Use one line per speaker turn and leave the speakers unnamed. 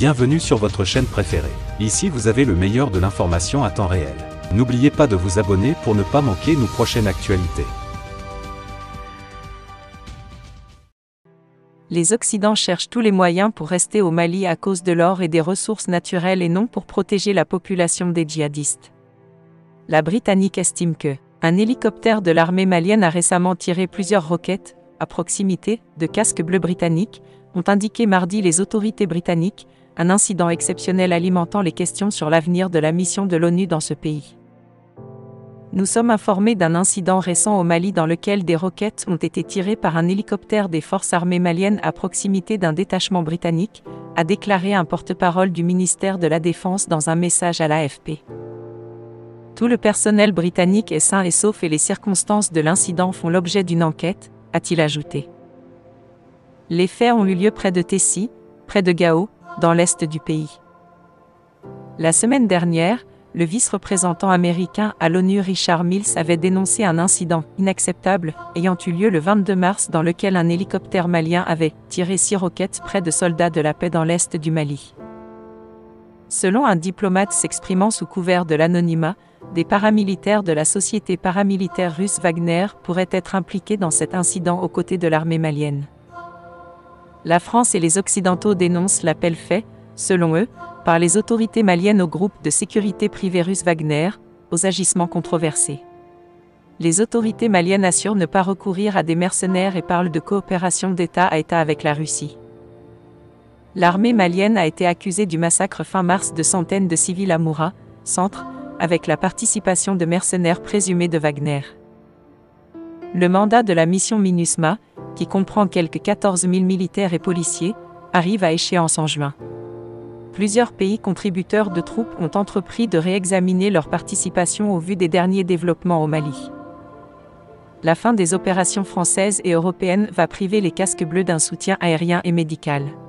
Bienvenue sur votre chaîne préférée. Ici vous avez le meilleur de l'information à temps réel. N'oubliez pas de vous abonner pour ne pas manquer nos prochaines actualités.
Les Occidents cherchent tous les moyens pour rester au Mali à cause de l'or et des ressources naturelles et non pour protéger la population des djihadistes. La Britannique estime que un hélicoptère de l'armée malienne a récemment tiré plusieurs roquettes, à proximité, de casques bleus britanniques, ont indiqué mardi les autorités britanniques, un incident exceptionnel alimentant les questions sur l'avenir de la mission de l'ONU dans ce pays. Nous sommes informés d'un incident récent au Mali dans lequel des roquettes ont été tirées par un hélicoptère des forces armées maliennes à proximité d'un détachement britannique, a déclaré un porte-parole du ministère de la Défense dans un message à l'AFP. Tout le personnel britannique est sain et sauf et les circonstances de l'incident font l'objet d'une enquête, a-t-il ajouté. Les faits ont eu lieu près de Tessie, près de Gao, dans l'est du pays. La semaine dernière, le vice-représentant américain à l'ONU Richard Mills avait dénoncé un incident inacceptable ayant eu lieu le 22 mars dans lequel un hélicoptère malien avait tiré 6 roquettes près de soldats de la paix dans l'est du Mali. Selon un diplomate s'exprimant sous couvert de l'anonymat, des paramilitaires de la société paramilitaire russe Wagner pourraient être impliqués dans cet incident aux côtés de l'armée malienne. La France et les Occidentaux dénoncent l'appel fait, selon eux, par les autorités maliennes au groupe de sécurité privé russe Wagner, aux agissements controversés. Les autorités maliennes assurent ne pas recourir à des mercenaires et parlent de coopération d'État à État avec la Russie. L'armée malienne a été accusée du massacre fin mars de centaines de civils à Moura, centre, avec la participation de mercenaires présumés de Wagner. Le mandat de la mission MINUSMA, qui comprend quelques 14 000 militaires et policiers, arrive à échéance en juin. Plusieurs pays contributeurs de troupes ont entrepris de réexaminer leur participation au vu des derniers développements au Mali. La fin des opérations françaises et européennes va priver les casques bleus d'un soutien aérien et médical.